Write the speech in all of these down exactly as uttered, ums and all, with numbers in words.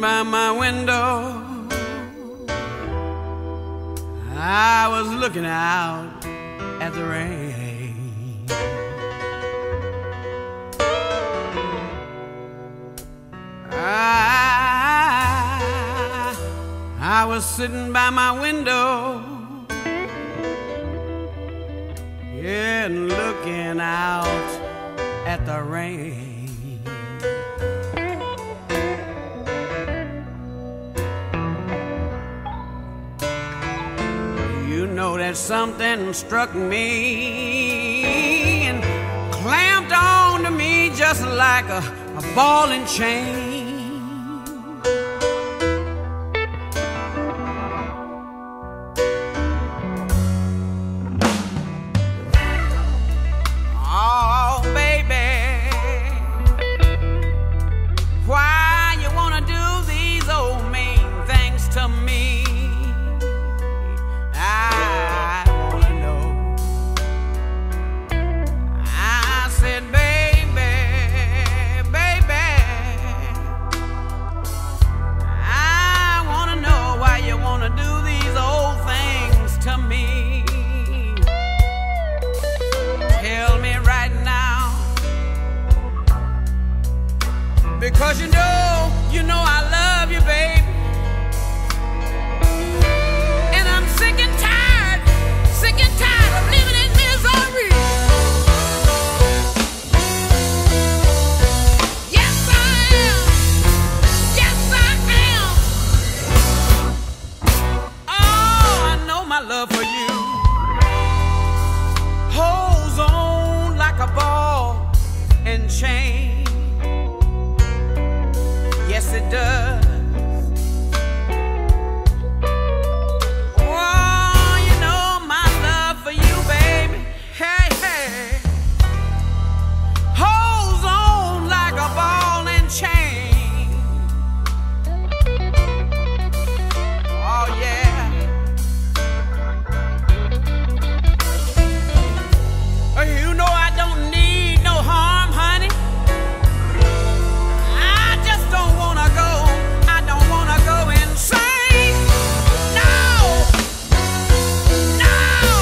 by my window, I was looking out at the rain. I, I was sitting by my window, yeah, and looking out at the rain. You know that something struck me and clamped on to me just like a, a ball and chain. Oh, baby, why you wanna do these old mean things to me? Because you know, you know I love you, baby. And I'm sick and tired, sick and tired of living in misery. Yes, I am. Yes, I am. Oh, I know my love for you holds on like a ball and chain. Yes, it does. Oh, you know my love for you, baby. Hey, hey, holds on like a ball and chain. Oh, yeah. You know I don't need no harm, honey. Don't wanna go, I don't wanna go insane. No, no.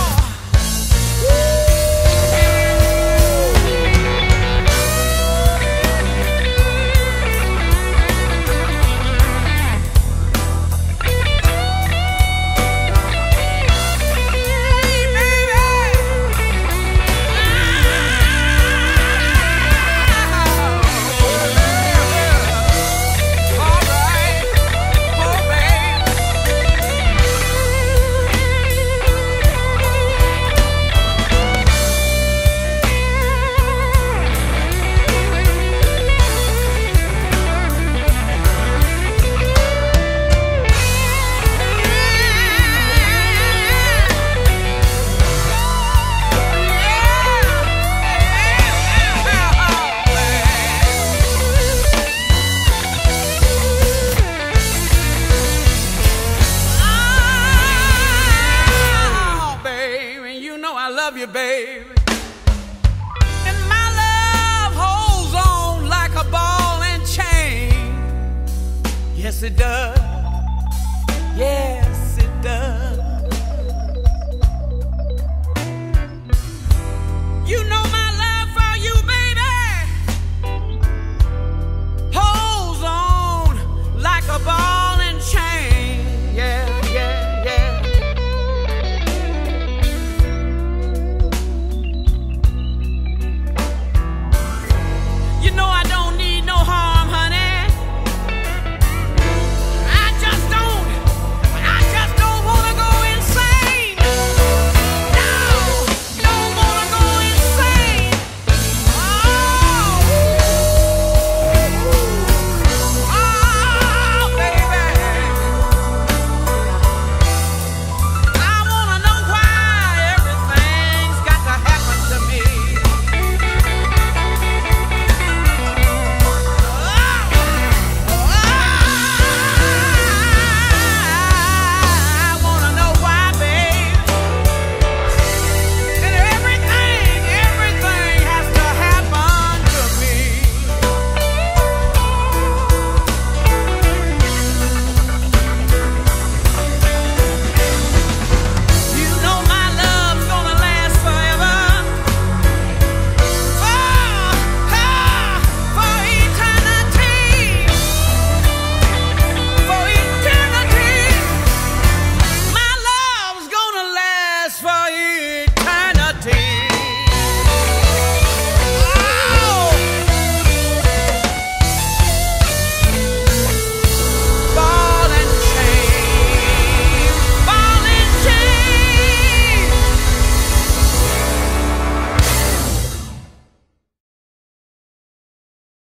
I love you, baby. And my love holds on like a ball and chain. Yes, it does. Yeah.